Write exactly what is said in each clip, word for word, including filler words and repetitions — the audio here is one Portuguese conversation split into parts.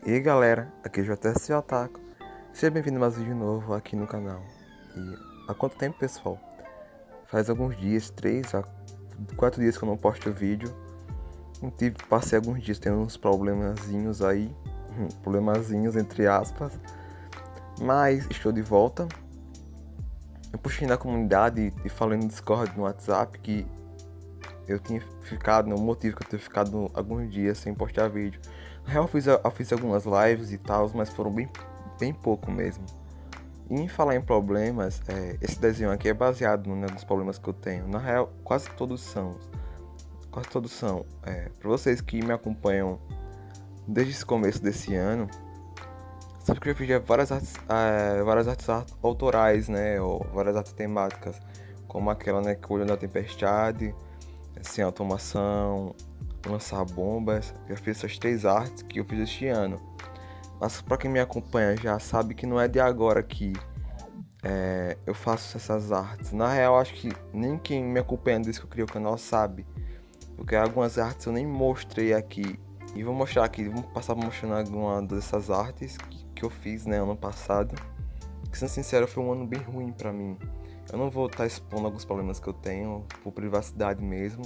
E aí galera, aqui é o J S Otaku. Seja bem-vindo a mais um vídeo novo aqui no canal. E há quanto tempo, pessoal? Faz alguns dias, três a quatro dias que eu não posto vídeo. Tive, passei alguns dias tendo uns problemazinhos aí, problemazinhos entre aspas, mas estou de volta. Eu puxei na comunidade e falei no Discord, no WhatsApp, que eu tinha ficado, no motivo que eu tinha ficado alguns dias sem postar vídeo. Na real, eu fiz, eu fiz algumas lives e tal, mas foram bem, bem pouco mesmo. E em falar em problemas, é, esse desenho aqui é baseado em alguns problemas que eu tenho. Na real, quase todos são. Quase todos são. É, para vocês que me acompanham desde esse começo desse ano, sabe que eu já fiz já várias artes, é, várias artes autorais, né? Ou várias artes temáticas, como aquela, né, que o Olho da Tempestade, sem automação, lançar bombas. Eu fiz essas três artes que eu fiz este ano. Mas pra quem me acompanha já sabe que não é de agora que é, eu faço essas artes. Na real, acho que nem quem me acompanha desde que eu criei o canal sabe. Porque algumas artes eu nem mostrei aqui. E vou mostrar aqui, vou passar mostrando alguma dessas artes que, que eu fiz, né, ano passado. Que, sendo sincero, foi um ano bem ruim pra mim. Eu não vou estar expondo alguns problemas que eu tenho, por privacidade mesmo.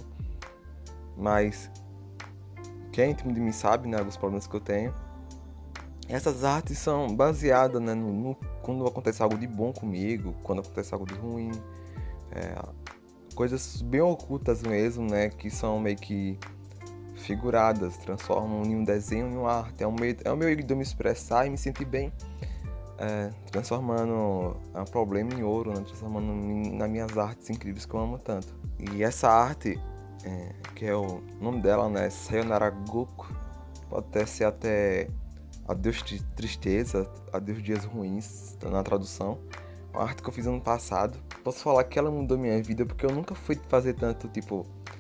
Mas quem é íntimo de mim sabe, né, alguns problemas que eu tenho. Essas artes são baseadas, né, no, no, quando acontece algo de bom comigo, quando acontece algo de ruim. É, coisas bem ocultas mesmo, né, que são meio que figuradas, transformam em um desenho em uma arte. É um meio, é um meio de eu me expressar e me sentir bem, é, transformando um problema em ouro, né, transformando em, nas minhas artes incríveis que eu amo tanto. E essa arte, é, que é o nome dela, né, Sayonara Goku, pode até ser até Adeus Tristeza, Adeus Dias Ruins, na tradução. Uma arte que eu fiz ano passado. Posso falar que ela mudou minha vida, porque eu nunca fui fazer tanto, tipo...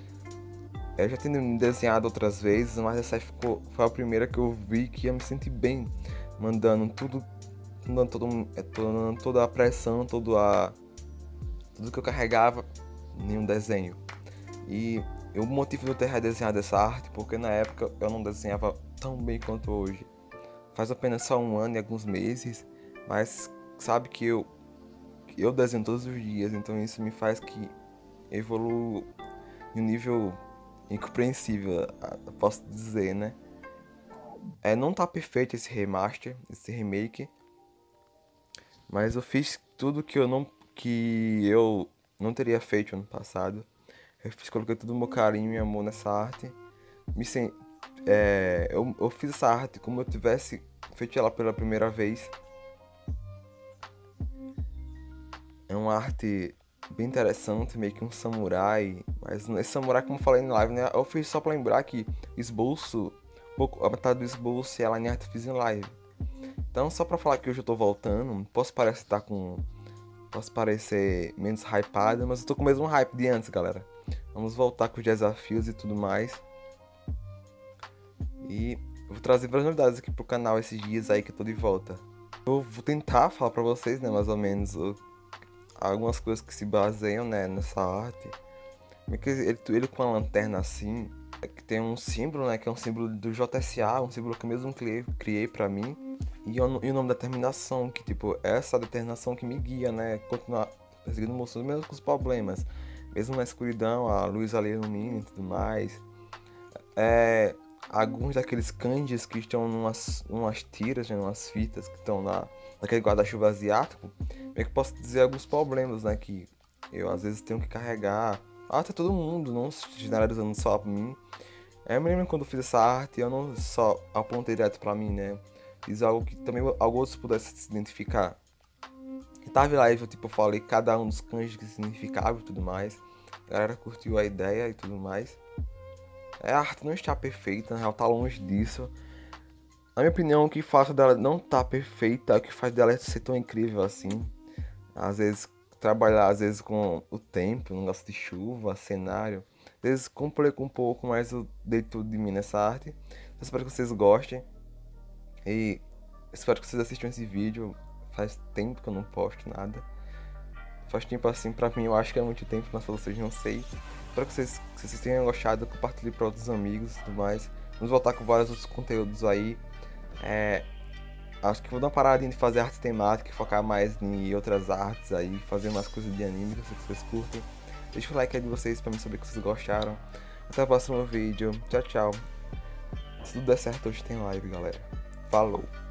Eu já tinha desenhado outras vezes, mas essa ficou, foi a primeira que eu vi que ia me sentir bem. Mandando tudo, mandando todo, todo, toda a pressão, toda a, tudo que eu carregava em um desenho. E o motivo de eu ter redesenhado essa arte, porque na época eu não desenhava tão bem quanto hoje. Faz apenas só um ano e alguns meses, mas sabe que eu, que eu desenho todos os dias, então isso me faz que evoluo em um nível incompreensível, posso dizer, né? É, não tá perfeito esse remaster, esse remake, mas eu fiz tudo que eu não, que eu não teria feito ano passado. Eu fiz, coloquei todo o meu carinho e amor nessa arte. Me sen... é, eu, eu fiz essa arte como eu tivesse feito ela pela primeira vez. É uma arte bem interessante, meio que um samurai. Mas esse samurai, como eu falei na live, né? Eu fiz só pra lembrar que esboço, pouco, a metade do esboço e ela em arte fiz em live. Então, só pra falar que hoje eu tô voltando, posso parecer estar com. Posso parecer menos hypado, mas eu tô com o mesmo hype de antes, galera. Vamos voltar com os desafios e tudo mais. E eu vou trazer várias novidades aqui pro canal esses dias aí que eu tô de volta. Eu vou tentar falar pra vocês, né, mais ou menos, o, algumas coisas que se baseiam, né, nessa arte. Ele, ele com a lanterna assim, é que tem um símbolo, né, que é um símbolo do J S A, um símbolo que eu mesmo criei, criei pra mim. E o, e o nome da determinação, que tipo, é essa determinação que me guia, né, continuar perseguindo o moço, mesmo com os problemas. Mesmo na escuridão, a luz ali ilumina e tudo mais. É, alguns daqueles kanjis que estão numas, numas tiras, né, numas fitas que estão na, naquele guarda-chuva asiático, meio que posso dizer alguns problemas, né, que eu às vezes tenho que carregar. Até todo mundo, não generalizando só pra mim. É, eu me lembro quando eu fiz essa arte, eu não só apontei direto pra mim, né, fiz algo que também alguns pudessem se identificar. E tava lá, eu tipo, falei cada um dos kanjis que significava e tudo mais. A galera curtiu a ideia e tudo mais. É, a arte não está perfeita, na real tá longe disso. Na minha opinião, o que faz dela não tá perfeita é o que faz dela ser tão incrível assim. Às vezes trabalhar às vezes com o tempo, um negócio de chuva, cenário. Às vezes complica um pouco, mas eu dei tudo de mim nessa arte. Eu espero que vocês gostem. E espero que vocês assistam esse vídeo. Faz tempo que eu não posto nada. Faz tempo assim, pra mim eu acho que é muito tempo, mas pra vocês não sei. Espero que vocês, que vocês tenham gostado, compartilhe para outros amigos e tudo mais. Vamos voltar com vários outros conteúdos aí. É, acho que vou dar uma paradinha de fazer artes temáticas e focar mais em outras artes aí, fazer umas coisas de anime, que eu sei que vocês curtem. Deixa o like aí de vocês pra mim saber que vocês gostaram. Até o próximo vídeo. Tchau, tchau. Se tudo der certo, hoje tem live, galera. Falou!